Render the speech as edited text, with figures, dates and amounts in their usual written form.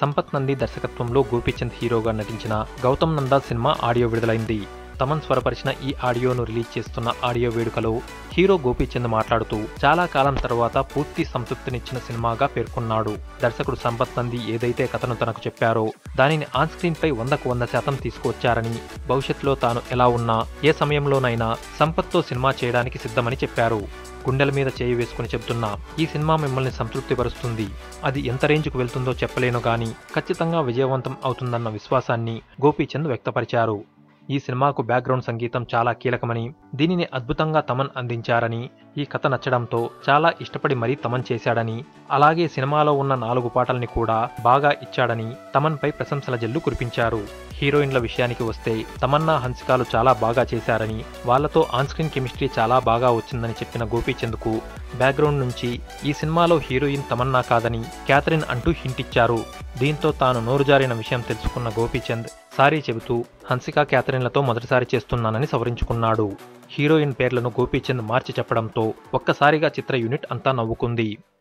సంపత్ నంది దర్శకత్వంలో గోపీచంద్ హీరోగా నటించిన గౌతమ్ నందా సినిమా ఆడియో విడుదలైంది. తమన్ స్వరపరిచిన ఈ ఆడియోను రిలీజ్ చేస్తున్న ఆడియో వేడుకలో హీరో గోపీచంద్ మాట్లాడుతూ చాలా కాలం తర్వాత పూర్తి సంతృప్తినిచ్చిన సినిమాగా పేర్కొన్నాడు. దర్శకుడు సంపత్ నంది ఏదైతే కథను తనకు చెప్పారో దానిని ఆన్ స్క్రీన్ పై 100కు 100% తీసుకువచ్చారని, భవిష్యత్తులో తాను ఎలా ఉన్నా ఏ సమయంలోనైనా సంపత్తో సినిమా చేయడానికి సిద్ధమని చెప్పారు. గుండెల మీద చేయి వేసుకుని చెబుతున్నా, ఈ సినిమా మిమ్మల్ని సంతృప్తిపరుస్తుంది. అది ఎంత రేంజ్కు వెళ్తుందో చెప్పలేను గానీ ఖచ్చితంగా విజయవంతం అవుతుందన్న విశ్వాసాన్ని గోపీచంద్ వ్యక్తపరిచారు. ఈ సినిమాకు బ్యాక్గ్రౌండ్ సంగీతం చాలా కీలకమని, దీనిని అద్భుతంగా తమన్ అందించారని, ఈ కథ నచ్చడంతో చాలా ఇష్టపడి మరీ తమన్ చేశాడని, అలాగే సినిమాలో ఉన్న 4 పాటల్ని కూడా బాగా ఇచ్చాడని తమన్ పై ప్రశంసల జల్లు కురిపించారు. హీరోయిన్ల విషయానికి వస్తే తమన్నా, హన్సికాలు చాలా బాగా చేశారని, వాళ్లతో ఆన్ స్క్రీన్ కెమిస్ట్రీ చాలా బాగా వచ్చిందని చెప్పిన గోపీచంద్కు బ్యాక్గ్రౌండ్ నుంచి ఈ సినిమాలో హీరోయిన్ తమన్నా కాదని క్యాథరిన్ అంటూ హింట్ ఇచ్చారు. దీంతో తాను నోరుజారిన విషయం తెలుసుకున్న గోపీచంద్ సారీ చెబుతూ హన్సిక, క్యాథరిన్లతో మొదటిసారి చేస్తున్నానని సవరించుకున్నాడు. హీరోయిన్ పేర్లను గోపీచంద్ మార్చి చెప్పడంతో ఒక్కసారిగా చిత్ర యూనిట్ అంతా నవ్వుకుంది.